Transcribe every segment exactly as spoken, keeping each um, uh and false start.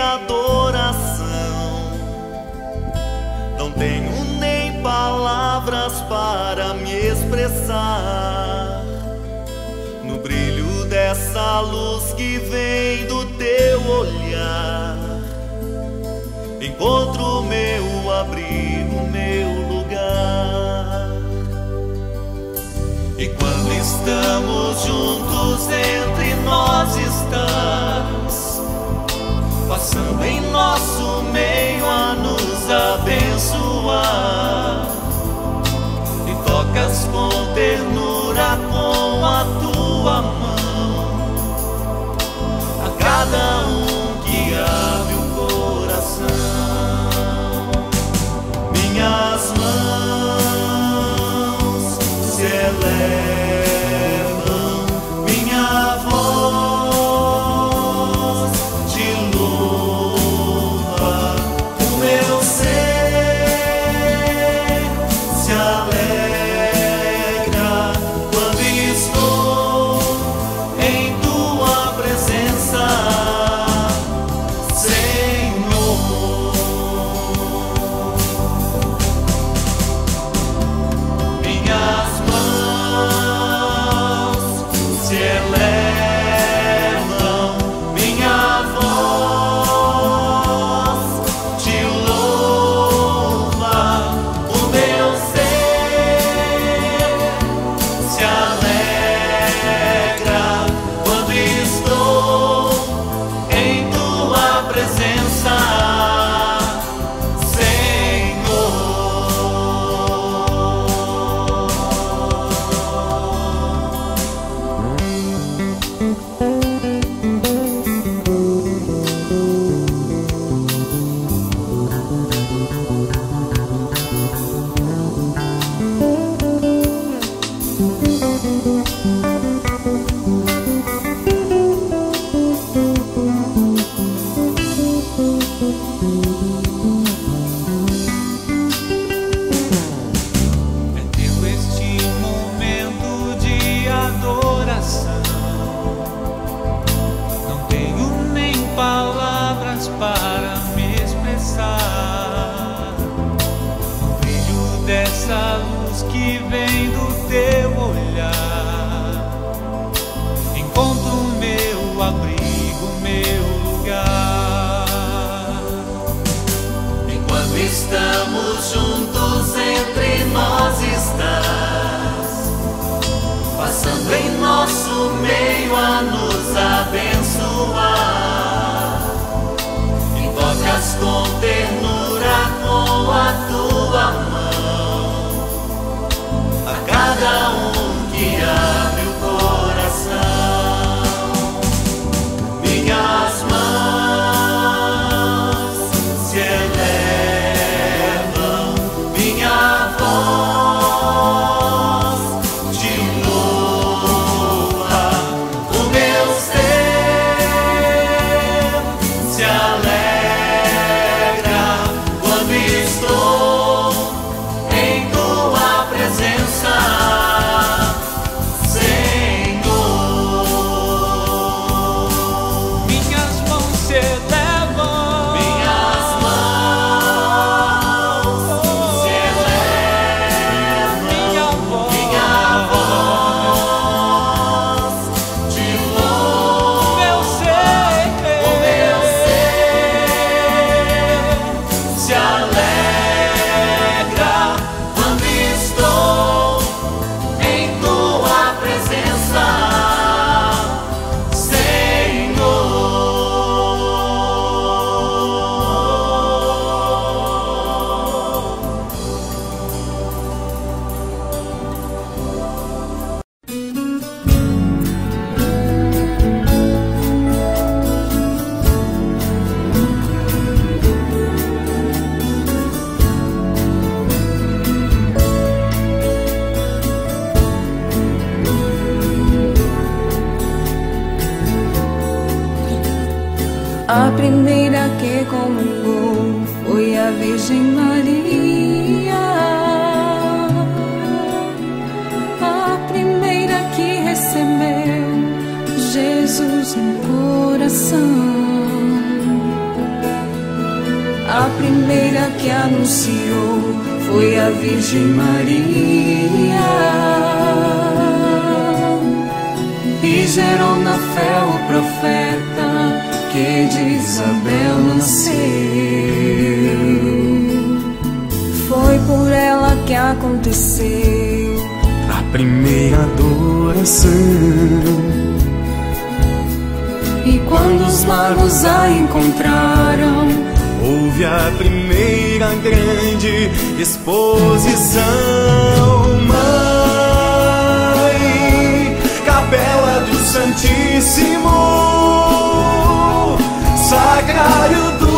adoração. Não tenho nem palavras para me expressar. No brilho dessa luz que vem do teu olhar, encontro meu abrigo, meu lugar. E quando estamos juntos, entre nós estás, passando em nosso meio a nos abençoar. E tocas com ternura com a tua mão a cada um que abre o coração. Minhas mãos se elevam, minha voz te louva, o meu ser se alegra quando estou em tua presença, Senhor. Minhas mãos se elevam, minha voz te louva, o meu ser se alegra quando estou em tua presença, Senhor. É teu este momento de adoração. Não tenho nem palavras para me expressar. No brilho dessa luz que vem do teu olhar, encontro meu abrigo, meu lugar. Enquanto estamos juntos, entre nós estás, passando em nosso meio a nos abençoar. E tocas com ternura com a tua mão a cada um que abre o coração. Minhas mãos se elevam, minha voz te louva, o meu ser se alegra quando estou em tua presença, Senhor. Minhas mãos se elevam, minhas mãos se elevam, minha voz, minha voz te louva, meu ser, o meu ser se alegra quando estou em tua presença, Senhor. A primeira que comungou foi a Virgem Maria. A primeira que recebeu Jesus no coração. A primeira que anunciou foi a Virgem Maria, e gerou na fé o profeta que de Isabel nasceu. Foi por ela que aconteceu a primeira adoração. E quando os magos a encontraram, houve a primeira grande exposição. Mãe, capela do Santíssimo, sacrário do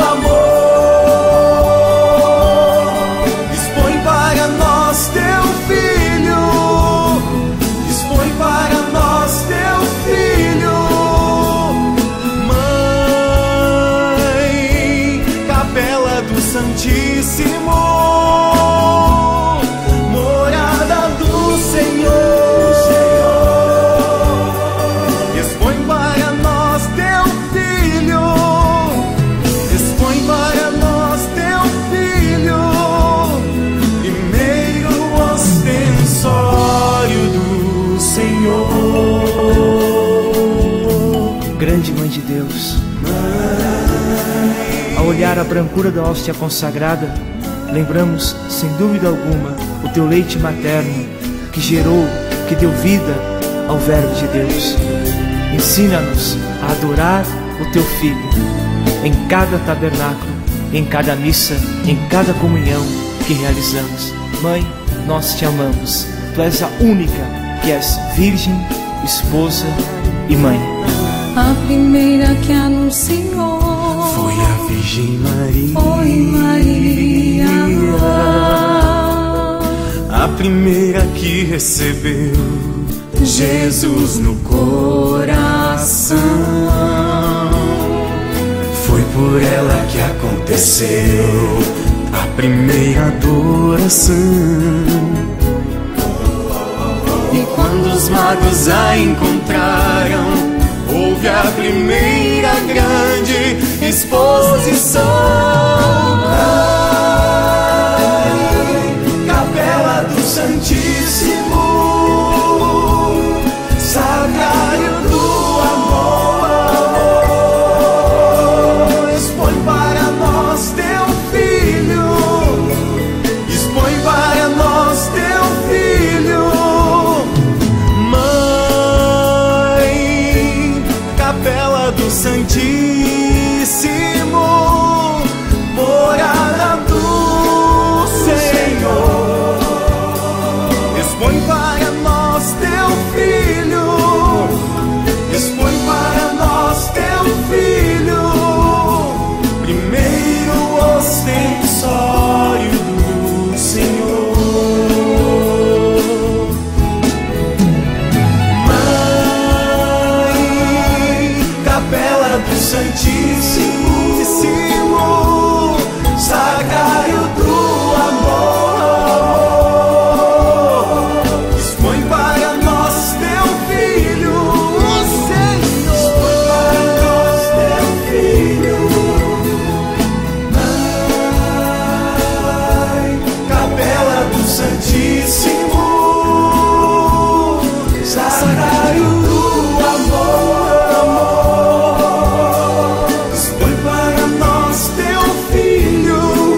amor, dispõe para nós teu filho, dispõe para nós teu filho. Mãe, capela do Santíssimo, morada do Senhor, dispõe para nós teu filho, dispõe para nós teu filho, primeiro ostensório do Senhor. Grande Mãe de Deus, ao olhar a brancura da hóstia consagrada, lembramos, sem dúvida alguma, o teu leite materno, que gerou, que deu vida ao Verbo de Deus. Ensina-nos a adorar o teu Filho, em cada tabernáculo, em cada missa, em cada comunhão que realizamos. Mãe, nós te amamos. Tu és a única que és virgem, esposa e mãe. a primeira que anunciou Foi a Virgem Maria, foi Maria, a primeira que recebeu Jesus no coração. Foi por ela que aconteceu a primeira adoração. E quando os magos a encontraram, houve a primeira grande exposição. Ai, capela do Santíssimo, sacrário do amor, expõe para nós teu filho, expõe para nós teu filho. Mãe, capela do Santíssimo, morada do Senhor, expõe para nós teu filho, expõe para nós teu filho, primeiro ostensório do Senhor. Mãe, capela do Santíssimo, sacrário do